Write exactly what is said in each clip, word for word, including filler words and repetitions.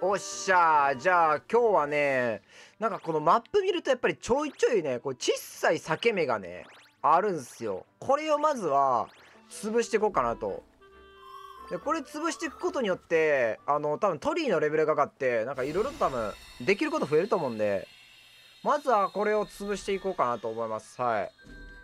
おっしゃー。じゃあ今日はね、なんかこのマップ見るとやっぱりちょいちょいね、こう小さい裂け目がねあるんすよ。これをまずは潰していこうかなと。でこれ潰していくことによってあの多分トリーのレベルが上がってなんかいろいろと多分できること増えると思うんで、まずはこれを潰していこうかなと思います。はい、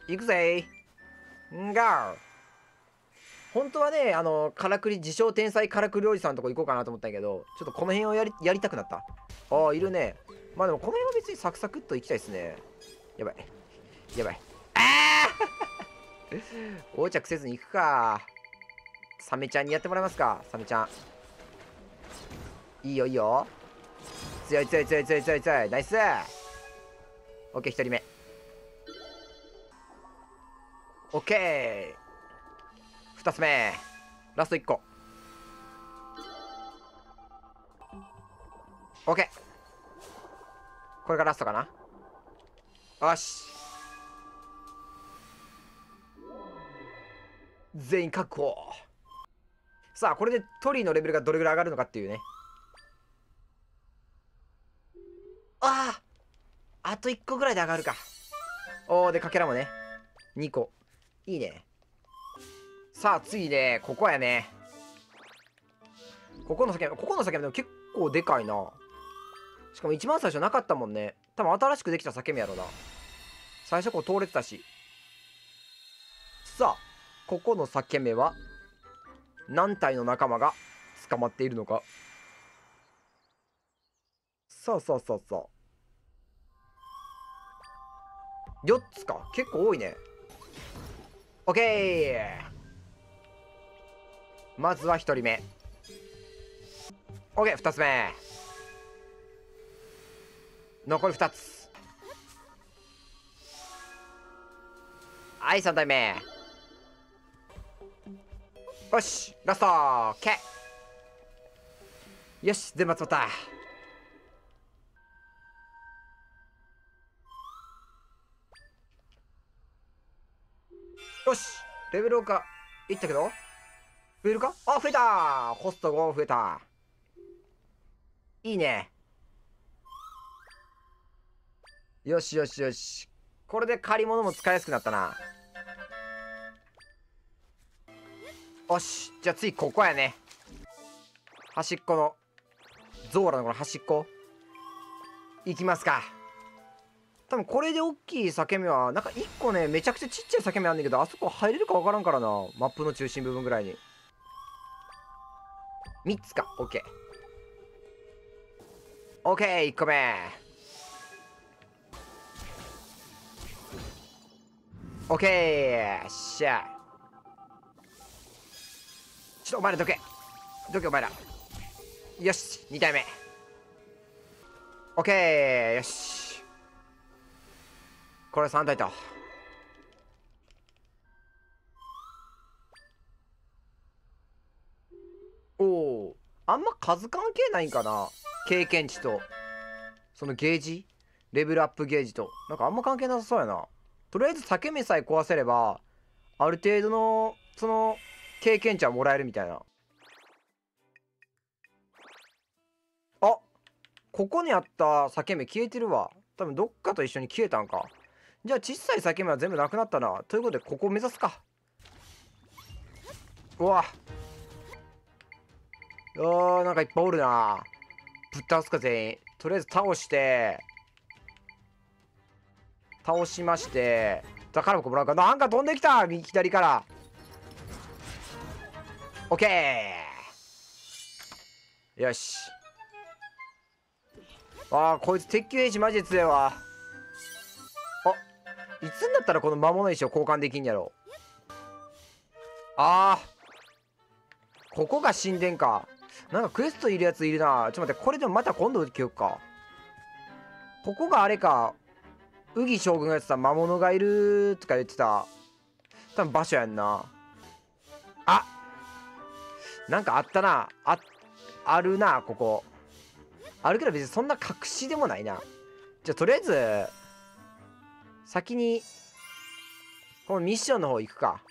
いくぜーんがー。本当はね、あのからくり自称天才からくりおじさんのとこ行こうかなと思ったんやけど、ちょっとこの辺をやりやりたくなった。ああいるね。まあでもこの辺は別にサクサクっと行きたいですね。やばいやばい。ああ横着せずに行くか。サメちゃんにやってもらえますか。サメちゃんいいよいいよ。強い強い強い強い強い強い。ナイス。オッケー、ひとりめ。オッケー、ふたつめ。ラストいっこ。オッケー、これがラストかな。よし、全員確保。さあこれでトリーのレベルがどれぐらい上がるのかっていうね。ああ、あといっこぐらいで上がるか。おお、でかけらもねにこ。いいね。さあ次ね、ここやね。ここの先、ここの先でも結構でかいな。しかも一番最初なかったもんね。多分新しくできた裂け目やろな。最初こう通れてたし。さあここの裂け目は何体の仲間が捕まっているのか。そうそうそうそう、よっつか。結構多いね。オッケー、まずはひとりめ。オッケー、ふたつめ。残りふたつ。はい、さんたいめ。よし、ラスト。オッケー、よし、全部集まった。よし、レベルがいったけど増えるか。あ、増えた。コストご増えた。いいね。よしよしよし、これで借り物も使いやすくなったな。よし、じゃあ次ここやね。端っこのゾーラのこの端っこ行きますか。多分これで大きい裂け目はなんかいっこね、めちゃくちゃちっちゃい裂け目あんねんけど、あそこ入れるか分からんからな。マップの中心部分ぐらいにみっつか。 OK OK、 いっこめ。 OK、 よっしゃ。ちょっとお前らどけどけお前ら。よし、にたいめ。 OK、 よし、これさんたいと。おお、あんま数関係ないんかな。経験値とそのゲージ、レベルアップゲージとなんかあんま関係なさそうやな。とりあえず裂け目さえ壊せればある程度のその経験値はもらえるみたいな。あ、ここにあった裂け目消えてるわ。多分どっかと一緒に消えたんか。じゃあ小さい裂け目は全部なくなったな。ということでここを目指すか。うわ、うわー、なんかいっぱいおるな。ぶっ倒すか全員。とりあえず倒して倒しまして、宝箱もらうか。なんか飛んできた、右左から。オッケー、よし。ああ、こいつ鉄球兵士マジで強いわ。あ、いつになったらこの魔物石を交換できんやろ。ああ、ここが神殿か。なんかクエストいるやついるな。ちょっと待って、これでもまた今度記憶か。ここがあれか、宇木将軍がやってた魔物がいるとか言ってた多分場所やんな。あ、なんかあったな。あ、あるな、ここ。あるけど別にそんな隠しでもないな。じゃあとりあえず先にこのミッションの方行くか。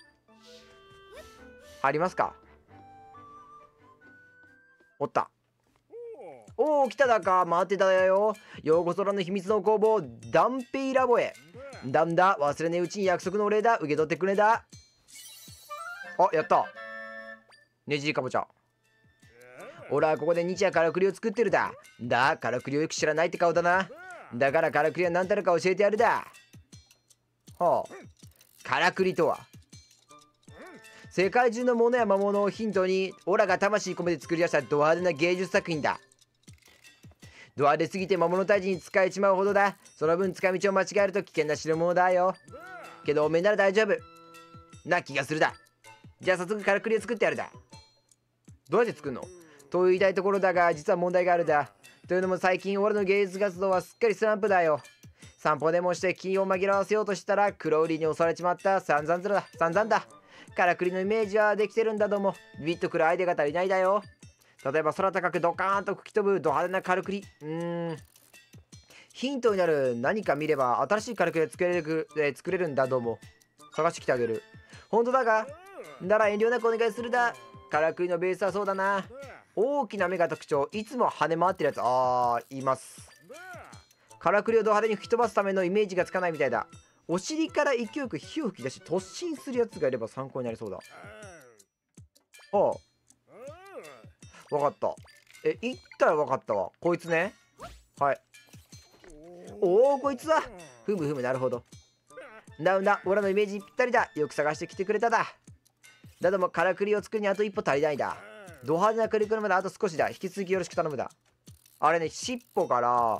ありますか。おった。 おお、来ただか。待ってたよ。ようこそらの秘密の工房ダンペイラボへ。だんだ、忘れねえうちに約束のお礼だ。受け取ってくれだ。あ、やった。ねじりかぼちゃ。俺はここで日夜からくりを作ってるだ。だ、からくりをよく知らないって顔だな。だからからくりは何たるか教えてやるだ。はあ、からくりとは世界中のものや魔物をヒントにオラが魂込めて作り出したド派手な芸術作品だ。ド派手すぎて魔物退治に使えちまうほどだ。その分使い道を間違えると危険な代物だよ。けどおめえなら大丈夫な気がするだ。じゃあ早速からくりを作ってやるだ。どうやって作るのと言いたいところだが、実は問題があるだ。というのも最近俺の芸術活動はすっかりスランプだよ。散歩でもして気を紛らわせようとしたら黒売りに襲われちまった。散々だ散々だ。からくりのイメージはできてるんだども、ビビッとくるアイデアが足りないだよ。例えば空高くドカーンと吹き飛ぶド派手なからくり。うーんヒントになる何か見れば新しいからくりを作れる、えー、作れるんだども。探してきてあげる。本当だがなら遠慮なくお願いするだ。からくりのベースはそうだな。大きな目が特徴、いつも跳ね回ってるやつ。あーいます。からくりをド派手に吹き飛ばすためのイメージがつかないみたいだ。お尻から勢いよく火を吹き出し突進するやつがいれば参考になりそうだ。ああ分かった。え言ったら分かったわ。こいつね。はい。おおこいつだ。ふむふむなるほど。なんだ俺のイメージにぴったりだ。よく探してきてくれただ。だどもからくりを作るにあと一歩足りないだ。ド派手なクリクルまであと少しだ。引き続きよろしく頼むだ。あれね、尻尾から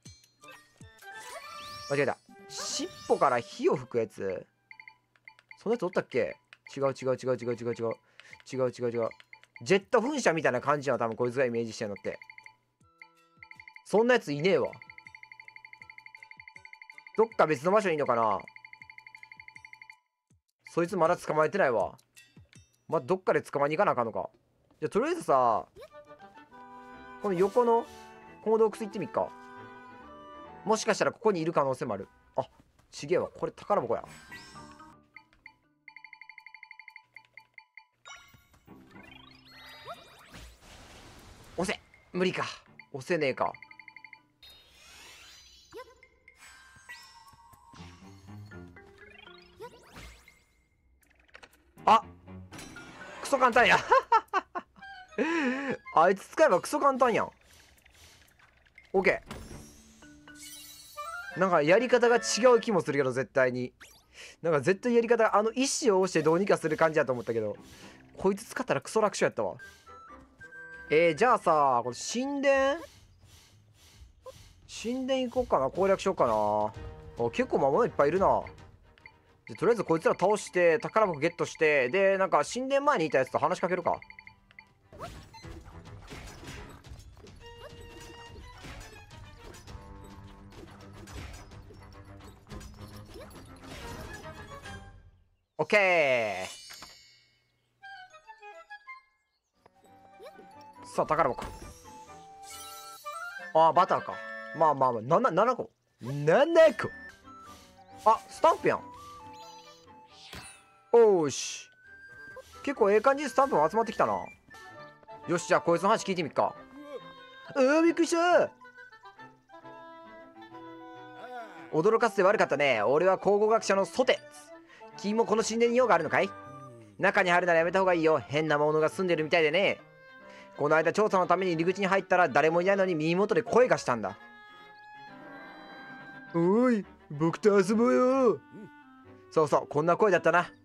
間違えた。尻尾から火を吹くやつ。そんなやつおったっけ。違う違う違う違う違う違う違う違う違う。ジェット噴射みたいな感じなの多分こいつがイメージしてるのって。そんなやついねえわ。どっか別の場所にいいのかな。そいつまだ捕まえてないわ。まあ、どっかで捕まえに行かなあかんのか。じゃあとりあえずさ、この横のこの洞窟行ってみっか。もしかしたらここにいる可能性もある。あ、ちげえわ。これ宝箱や。押せ。無理か。押せねえか。あ、クソ簡単や。あいつ使えばクソ簡単やん。オッケー。なんかやり方が違う気もするけど、絶対になんか絶対やり方があの石を押してどうにかする感じだと思ったけど、こいつ使ったらクソ楽勝やったわ。えー、じゃあさ、これ神殿神殿行こうかな。攻略しようかな。あ、結構魔物いっぱいいるな。じゃとりあえずこいつら倒して宝箱ゲットして、でなんか神殿前にいたやつと話しかけるか。オッケー。さあ宝箱。あーバターか。まあまあまあ 7, 7個ななこ。あスタンプやん。おーし結構ええ感じでスタンプも集まってきたな。よしじゃあこいつの話聞いてみっか。うわびっくりした。驚かせて悪かったね。俺は考古学者のソテ。君もこの神殿に用があるのかい。中に入るならやめた方がいいよ。変なものが住んでるみたいでね。この間調査のために入り口に入ったら誰もいないのに耳元で声がしたんだ。おい僕と遊ぼうよ。そうそうこんな声だったな。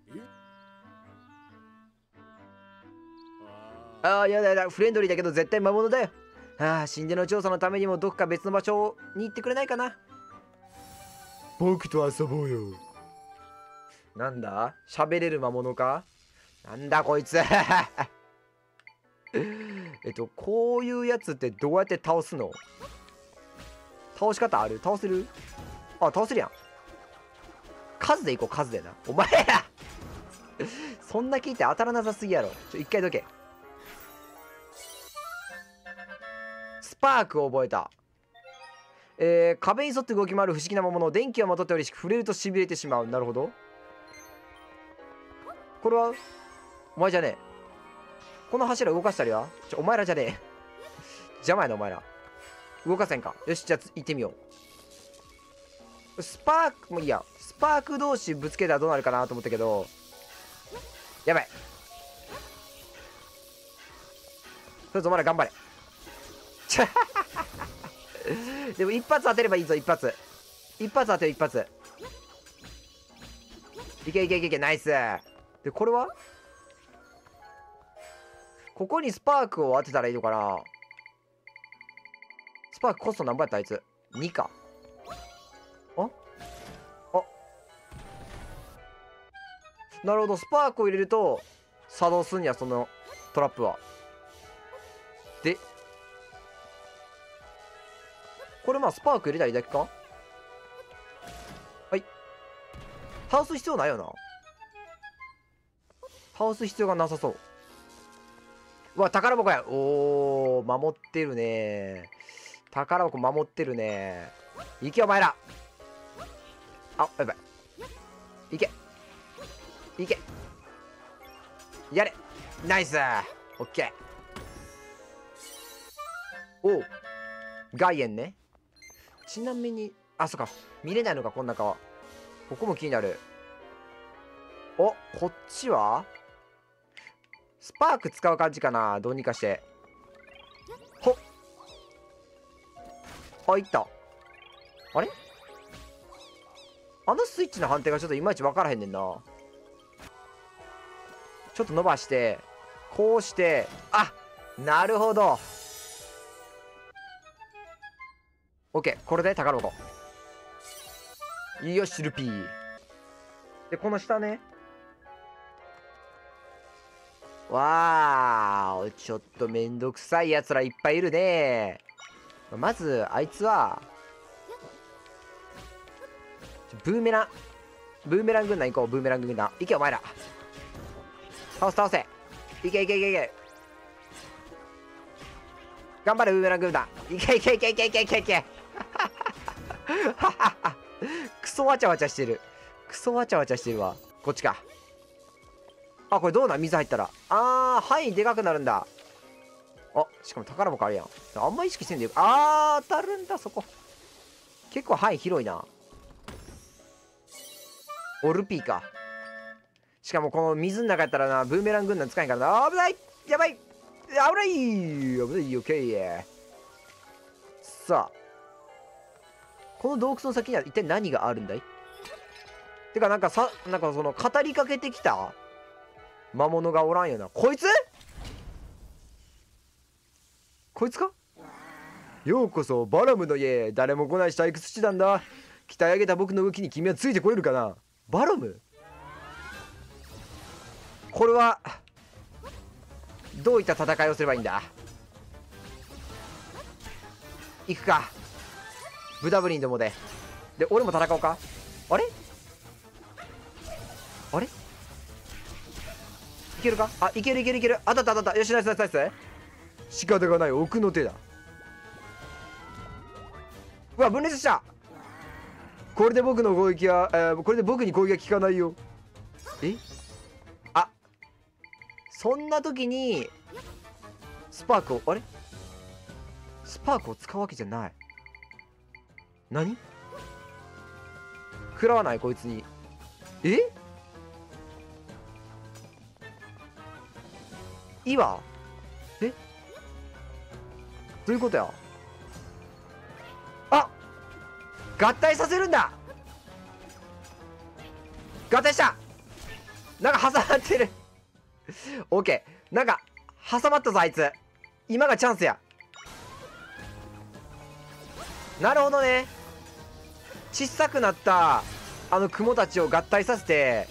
ああやだやだフレンドリーだけど絶対魔物だよ。ああ神殿の調査のためにもどっか別の場所に行ってくれないかな。僕と遊ぼうよ。なんだ喋れる魔物か。なんだこいつ。えっとこういうやつってどうやって倒すの。倒し方ある。倒せる。あ倒せるやん。数でいこう数でな。お前らそんな聞いて当たらなさすぎやろ。ちょ一回どけ。スパークを覚えた。えー、壁に沿って動き回る不思議な魔物。電気をまとっておりし触れるとしびれてしまう。なるほど。これはお前じゃねえ。この柱動かしたりはちょお前らじゃねえ。邪魔やなお前ら。 動かせんか。よし、じゃあ行ってみよう。スパークもういいや。スパーク同士ぶつけたらどうなるかなと思ったけど、やばい。それぞまだ頑張れ。でも一発当てればいいぞ。一発一発当てる。一発いけいけいけいけ。ナイス。でこれはここにスパークを当てたらいいのかな。スパークコスト何倍やったあいつ。にか。ああ、なるほど。スパークを入れると作動すんや、そのトラップは。でこれまあスパーク入れたらいいだけか。はい。倒す必要ないよな。倒す必要がなさそう。うわ、宝箱や。おー、守ってるね。宝箱守ってるね。いけお前ら。あ、やばい。いけいけ。やれ。ナイス。オッケー。おう、外縁ね。ちなみに、あ、そっか。見れないのか、こん中は。ここも気になる。お、こっちはスパーク使う感じかな。どうにかして。ほっ。あ、いった。あれあのスイッチの判定がちょっといまいち分からへんねんな。ちょっと伸ばして、こうして、あ、なるほど。オッケー、これで宝箱。よし、ルピー。で、この下ね。わーお、ちょっとめんどくさいやつらいっぱいいるね。まず、あいつは、ブーメラン、ブーメラン軍団行こう、ブーメラン軍団。行け、お前ら。倒せ、倒せ。いけいけいけいけ。頑張れ、ブーメラン軍団。いけいけいけいけいけいけいけ。クソわちゃわちゃしてる。クソわちゃわちゃしてるわ。こっちか。あ、これどうなん？水入ったら。あー、範囲でかくなるんだ。あ、しかも宝箱あるやん。あんま意識せんでよ。あー、当たるんだ、そこ。結構範囲広いな。オルピーか。しかもこの水の中やったらな、ブーメラン軍団使えんからな。危ない、やばい、危ない危ない、オッケー。さあ、この洞窟の先には一体何があるんだい？てかなんかさ、なんかその語りかけてきた魔物がおらんよな。こいつ？こいつか？ようこそバラムの家。誰も来ないし退屈してたんだ。鍛え上げた僕の動きに君はついてこれるかな。バラム？これはどういった戦いをすればいいんだ。行くか、ブダブリンどもで。で俺も戦おうか。あれあれいけるか。あ、いけるいけるいける。当たった当たった。よし、ナイスナイスナイス。仕方がない、奥の手だ。うわ、分裂した。これで僕の攻撃は、えー、これで僕に攻撃が効かないよ。え、あ、そんな時にスパークを、あれスパークを使うわけじゃない。何食らわないこいつに。え、いいわ。え、どういうことや。あ、合体させるんだ。合体した。なんか挟まってる。オッケー、なんか挟まったぞあいつ。今がチャンスや。なるほどね。小さくなったあの雲たちを合体させて、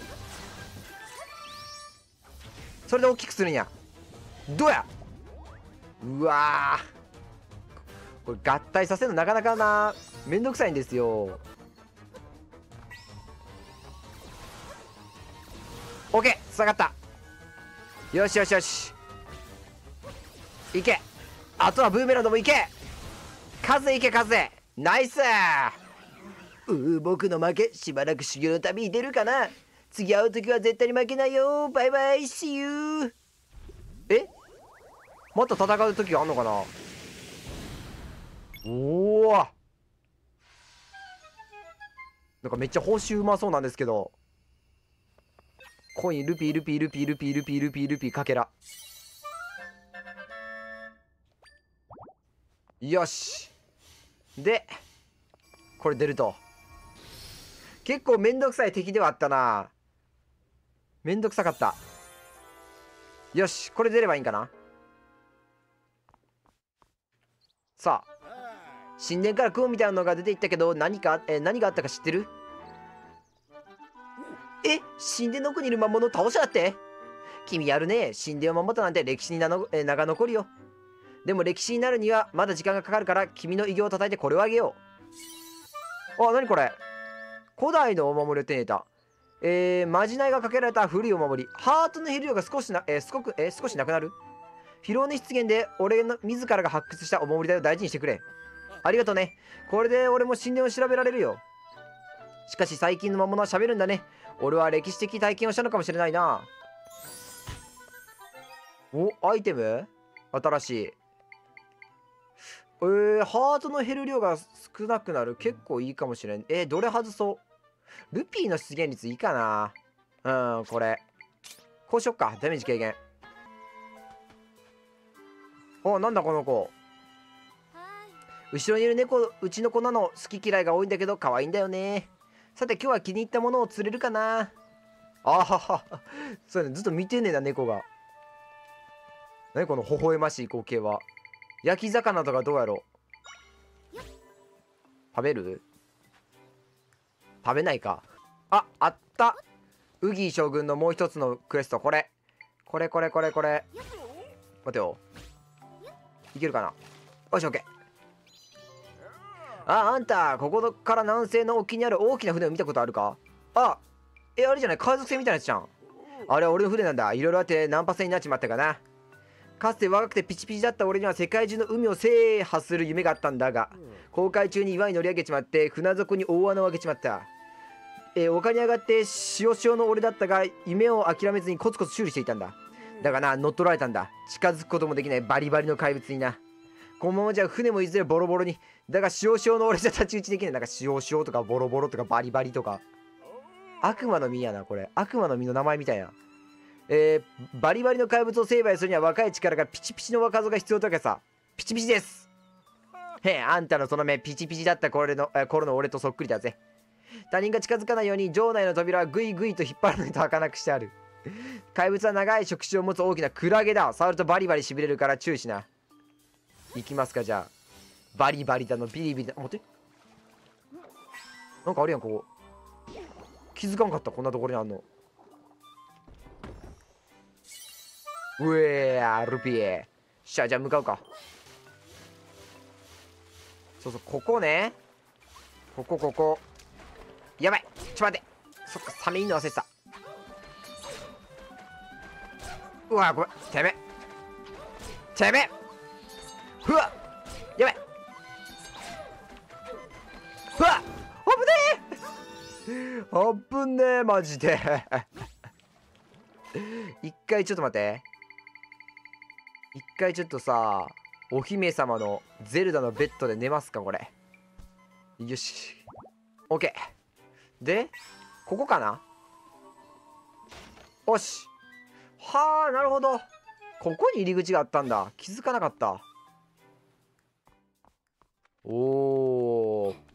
それで大きくするんや。どうや。うわー、これ合体させるのなかなかな、めんどくさいんですよ。オッケー、つながった。よしよしよし、いけ。あとはブーメランドもいけ。数いけ数。ナイス。うー、僕の負け。しばらく修行の旅に出るかな。次会う時は絶対に負けないよ。バイバイ、See you。え、また戦う時があんのかな。 おお、なんかめっちゃ報酬うまそうなんですけど。コインルピールピールピールピールピールピールピーかけら。よし。でこれ出ると。結構めんどくさい敵ではあったな。めんどくさかった。よし、これ出ればいいんかな。さあ、神殿から雲みたいなのが出ていったけど、何か、え何があったか知ってる？え、神殿の奥にいる魔物を倒したって？君やるね。神殿を守ったなんて歴史に名の、え名が残るよ。でも歴史になるにはまだ時間がかかるから、君の偉業を叩いてこれをあげよう。あ、なにこれ。古代のお守りを手に入れた。えー、まじないがかけられた古いお守り。ハートの減量が少しな、えー、少く、えー、少しなくなる。フィローネ出現で俺の自らが発掘したお守りだよ。大事にしてくれ。ありがとうね。これで俺も神殿を調べられるよ。しかし最近の魔物は喋るんだね。俺は歴史的体験をしたのかもしれないな。お、アイテム新しい。えー、ハートの減る量が少なくなる。結構いいかもしれん。えー、どれ外そう。ルピーの出現率いいかな。うん、これこうしよっか。ダメージ軽減。お、なんだこの子。後ろにいる猫、うちの子なの。好き嫌いが多いんだけど可愛いんだよね。さて今日は気に入ったものを釣れるかな。あはは。そうね、ずっと見てんねえな猫が。何この微笑ましい光景は。焼き魚とかどうやろう。食べる？食べないか。あ、あった。ウギー将軍のもう一つのクエスト。これこれこれこれこれ。待てよ、いけるかな。よし、オッケー。あ、あんたここから南西の沖にある大きな船を見たことあるか。あ、え、あれじゃない、海賊船みたいなやつじゃん。あれは俺の船なんだ。いろいろあって難破船になっちまったかな。かつて若くてピチピチだった俺には世界中の海を制覇する夢があったんだが、航海中に岩に乗り上げちまって船底に大穴を開けちまった。えー、丘に上がって塩塩の俺だったが、夢を諦めずにコツコツ修理していたんだ。だがな、乗っ取られたんだ。近づくこともできないバリバリの怪物にな。このままじゃ船もいずれボロボロに。だが塩塩の俺じゃ太刀打ちできない。なんか塩塩とかボロボロとかバリバリとか。悪魔の実やな、これ。悪魔の実の名前みたいな。えー、バリバリの怪物を成敗するには若い力がピチピチの若造が必要とかさ。ピチピチです。へえ、あんたのその目ピチピチだった頃の、え頃の俺とそっくりだぜ。他人が近づかないように城内の扉はグイグイと引っ張らないと開かなくしてある。怪物は長い触手を持つ大きなクラゲだ。触るとバリバリしびれるから注意しな。いきますか、じゃあ。バリバリだのビリビリだ。待って、なんかあるやん、ここ。気づかんかった、こんなところにあんの。うえー、ルピー。しゃ、じゃあ向かうか。そうそう、ここね。ここここ。やばい、ちょっと待って。そっか、サメいんの忘れてた。うわ、ごめん。てめえてめえふわっ、やばい。ふわっ、危ねえ危ねえマジで一回ちょっと待って。一回ちょっとさ、お姫様のゼルダのベッドで寝ますか、これ。よし、オッケー。でここかな。よし。はあ、なるほど。ここに入り口があったんだ。気づかなかった。おー、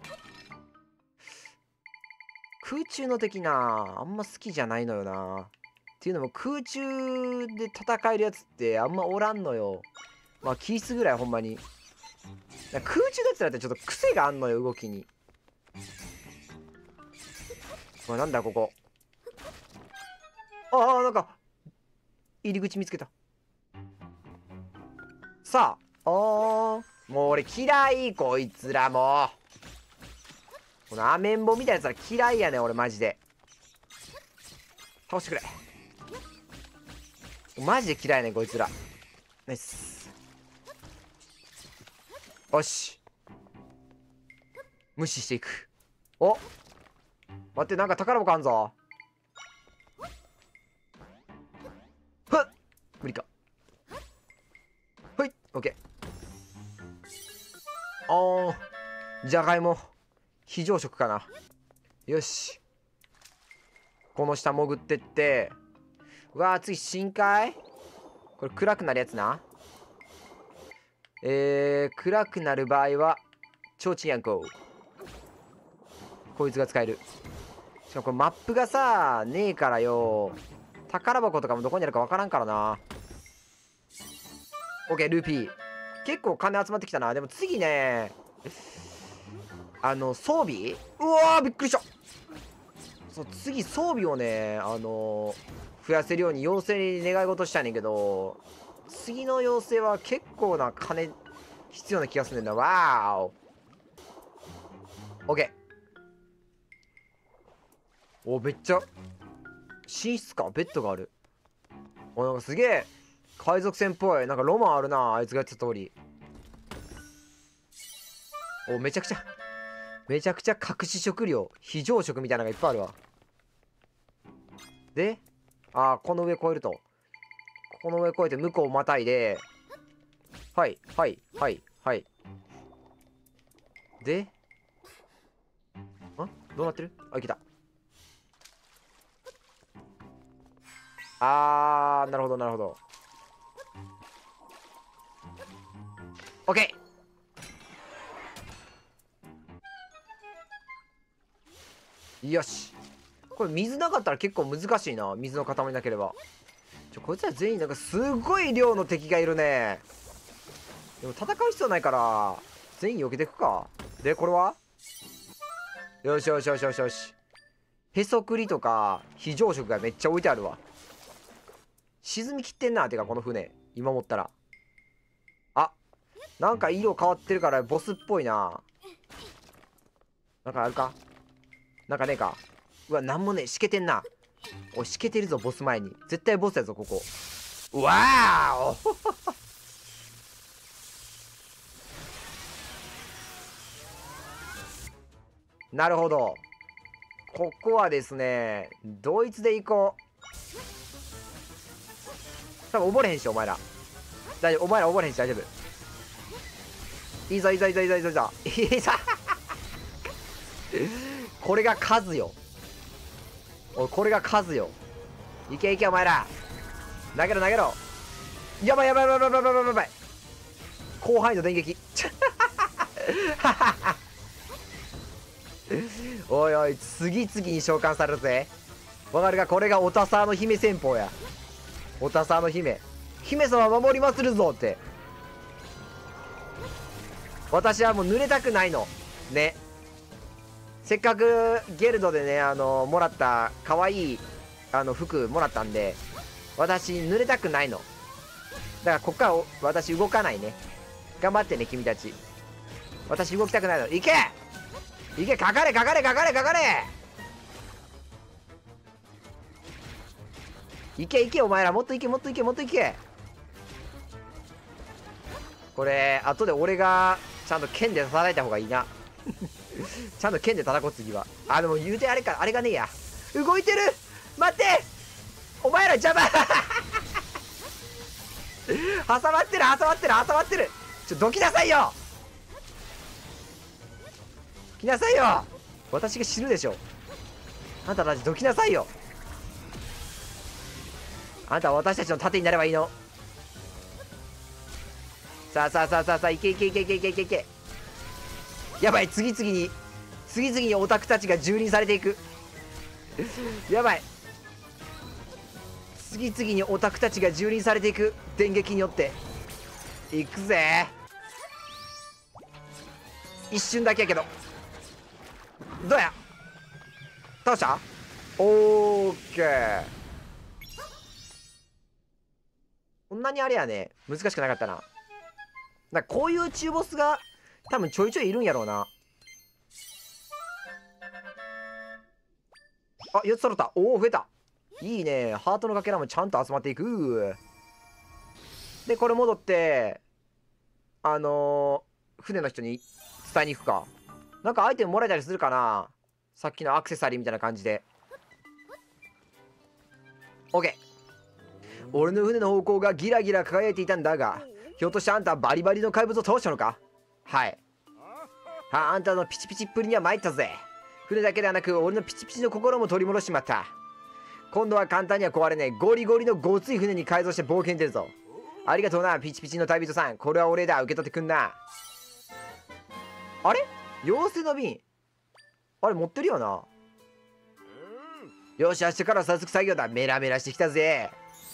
空中の敵な、あんま好きじゃないのよな。っていうのも空中で戦えるやつってあんまおらんのよ。まあキースぐらいほんまに。空中のやつらってちょっと癖があんのよ、動きに。これなんだここ。ああ、なんか入り口見つけた。さあ、あー、もう俺嫌い、こいつらもう。このアメンボみたいなやつら嫌いやねん俺マジで。倒してくれ。マジで嫌いねんこいつら。ナイス。よし、無視していく。お、待って、なんか宝箱あんぞ。ふっ、無理か。はい、オッケー。 おー、じゃがいも非常食かな。よし、この下潜ってって、うわー、次深海、これ暗くなるやつな。えー、暗くなる場合はちょうちんやんこ、こいつが使える。しかもこれマップがさねえからよ、宝箱とかもどこにあるかわからんからな。オッケー、ルーピー結構金集まってきたな。でも次ね、あの装備、うわーびっくりした。そう、次装備をね、あのー、増やせるように妖精に願い事したいねんけど、次の妖精は結構な金必要な気がするんだ。わーお。オッケー。お、めっちゃ寝室か、ベッドがある。お、なんかすげえ海賊船っぽい、なんかロマンあるな、あいつが言ってた通り。お、めちゃくちゃめちゃくちゃ隠し食料、非常食みたいなのがいっぱいあるわ。で、あー、この上越えると、この上越えて向こうまたいで、はいはいはいはい。で、あ、どうなってる？あ、いけた。あー、なるほどなるほど。オッケー。よし、これ水なかったら結構難しいな。水の塊なければ。ちょ、こいつら全員なんかすごい量の敵がいるね。でも戦う必要ないから全員避けていくか。で、これはよしよしよしよしよし。へそくりとか非常食がめっちゃ置いてあるわ。沈みきってんな。てかこの船今思ったら、あ、なんか色変わってるからボスっぽいな。なんかあるか、なんかねえか。うわ、なんもねえ、しけてんな。おい、しけてるぞ、ボス前に。絶対ボスやぞここ。うわーおなるほど。ここはですね、ドイツで行こう。多分溺れへんし、お前ら大丈夫、お前ら溺れへんし大丈夫。いいぞいいぞいいぞいいぞいいぞいいぞいいぞこれが数よ。おい、これが数よ。いけいけ、お前ら投げろ投げろ。やばいやばいやばいやばいやばいやばいやばい。広範囲の電撃おいおい、次々に召喚されるぜ。わかるか、これがオタサーの姫戦法や。オタサーの姫、姫様守りまするぞって。私はもう濡れたくないのね。せっかくゲルドでね、あのもらった可愛いあの服もらったんで、私濡れたくないの。だからこっから私動かないね。頑張ってね君たち。私動きたくないの。行け行け、かかれかかれかかれかかれ。行け行け、お前らもっと行けもっと行けもっと行け。これ後で俺がちゃんと剣で叩いた方がいいなちゃんと剣で叩こう次は。あ、でも言うてあれか、あれがねえや。動いてる、待って、お前ら邪魔挟まってる挟まってる挟まってる。ちょ、どきなさいよ、来なさいよ。私が死ぬでしょ。あんたたちどきなさいよ。あんたは私たちの盾になればいいの。さあさあさあさあさあ、いけいけいけいけいけいけいけ。やばい、次々に次々にオタクたちが蹂躙されていくやばい、次々にオタクたちが蹂躙されていく。電撃によっていくぜ。一瞬だけやけど、どうや、倒した。オーケー。こんなにあれやね、難しくなかったな。なんかこういう中ボスが多分ちょいちょいいるんやろうな。あ、よっつ揃った。おお、増えた。いいね。ハートのかけらもちゃんと集まっていく。でこれ戻ってあのー、船の人に伝えに行くか。なんかアイテムもらえたりするかな、さっきのアクセサリーみたいな感じで。 OK。 俺の船の方向がギラギラ輝いていたんだが、ひょっとしてあんたバリバリの怪物を倒したのか。はい、 ああんたのピチピチっぷりには参ったぜ。船だけではなく俺のピチピチの心も取り戻しちまった。今度は簡単には壊れねえゴリゴリのごつい船に改造して冒険出るぞ。ありがとうなピチピチの旅人さん。これはお礼だ。受け取ってくんな。あれ妖精の瓶あれ持ってるよな。よし明日から早速作業だ。メラメラしてきたぜ。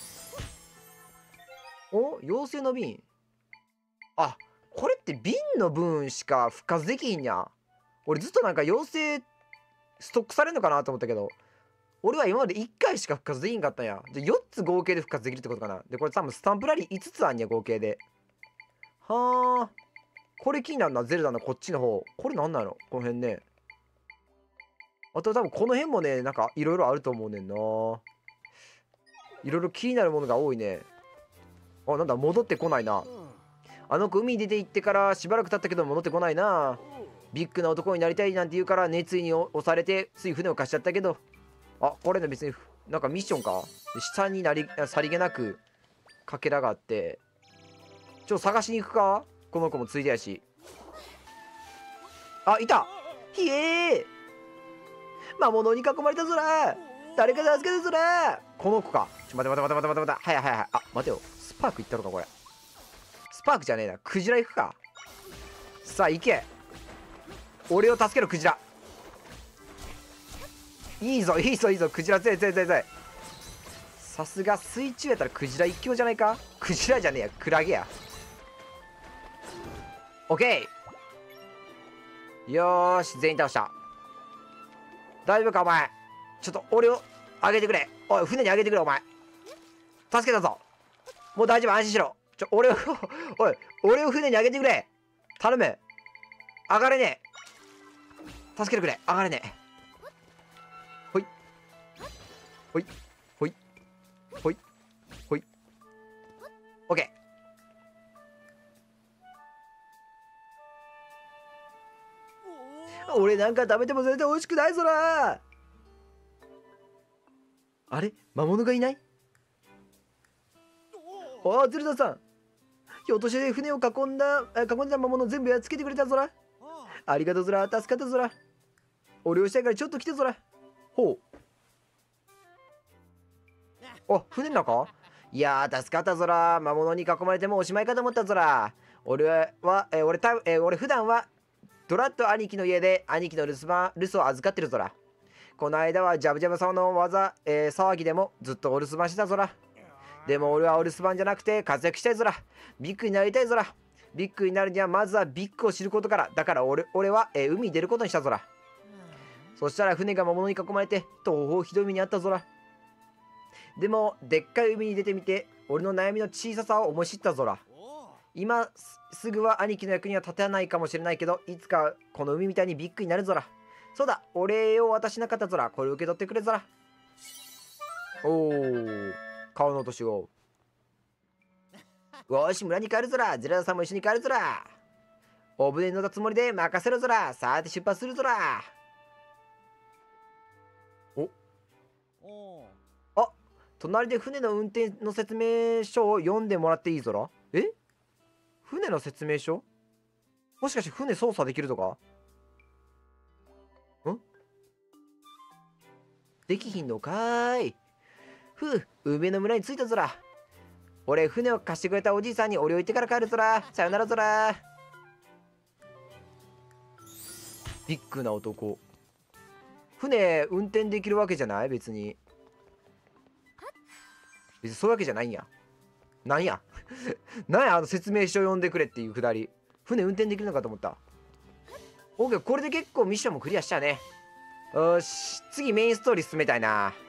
お妖精の瓶あこれって瓶の分しか復活できひんや。俺ずっとなんか妖精ストックされるのかなと思ったけど、俺は今までいっかいしか復活できんかったんや。じゃよっつ合計で復活できるってことかな。でこれ多分スタンプラリーいつつあんや合計で。はあこれ気になるな。ゼルダのこっちの方これなんなのこの辺ね。あと多分この辺もねなんかいろいろあると思うねんな。いろいろ気になるものが多いね。あなんだ戻ってこないな。あの子海に出て行ってからしばらく経ったけど戻ってこないな。ビッグな男になりたいなんて言うから熱意に押されてつい船を貸しちゃったけど。あこれね別になんかミッションか。下になりさりげなくかけらがあってちょっと探しに行くか。この子もついでやし。あいた。ひえー魔物に囲まれたぞら。誰か助けてぞら。この子か。ちょ待て待て待て待て待て待て。はいはいはい。あ待てよスパーク行ったのかこれ。スパークじゃねえな。クジラ行くか。さあ行け。俺を助けろクジラ。いいぞいいぞいいぞクジラ強い強い強い強い。さすが水中やったらクジラ一強じゃないか。クジラじゃねえやクラゲや。オッケーよーし全員倒した。大丈夫かお前。ちょっと俺を上げてくれ。おい船に上げてくれお前。助けたぞ。もう大丈夫安心しろ。ちょ俺をおい俺を船に上げてくれ頼む。上がれねえ。助けてくれ上がれねえ。ほいほいほいほいほいオッケー。俺なんか食べても全然美味しくないぞな。あれ魔物がいない。ああゼルダさんひょっとして船を囲んだ囲んだ魔物全部やっつけてくれたぞら。ありがとうぞら助かったぞら。俺をしたいからちょっと来てぞら。ほうあ船の中。いやー助かったぞら。魔物に囲まれてもおしまいかと思ったぞら。俺はえ俺たえ俺普段はドラッド兄貴の家で兄貴の留守番留守を預かってるぞら。この間はジャブジャブ様の技、えー、騒ぎでもずっとお留守番してたぞら。でも俺はお留守番じゃなくて活躍したいぞら。ビッグになりたいぞら。ビッグになるにはまずはビッグを知ることから。だから俺俺は、えー、海に出ることにしたぞら。そしたら船が魔物に囲まれて東方ひどい目にあったぞら。でもでっかい海に出てみて俺の悩みの小ささを思い知ったぞら。今すぐは兄貴の役には立てないかもしれないけどいつかこの海みたいにビッグになるぞら。そうだお礼を渡しなかったぞら。これ受け取ってくれぞら。おー顔の年を。よし村に帰るぞら。ゼルダさんも一緒に帰るぞら。お船に乗ったつもりで任せるぞら。さて出発するぞら。おあ隣で船の運転の説明書を読んでもらっていいぞら。え船の説明書もしかして船操作できるとかんできひんのかーい。ふう海の村に着いたぞら。俺船を貸してくれたおじいさんにお礼を言ってから帰るぞら。さよならぞら。ビッグな男。船運転できるわけじゃない別に。別にそういうわけじゃないんや。なんやなんやあの説明書読んでくれっていうくだり。船運転できるのかと思った。オーケーこれで結構ミッションもクリアしたね。よし次メインストーリー進めたいな。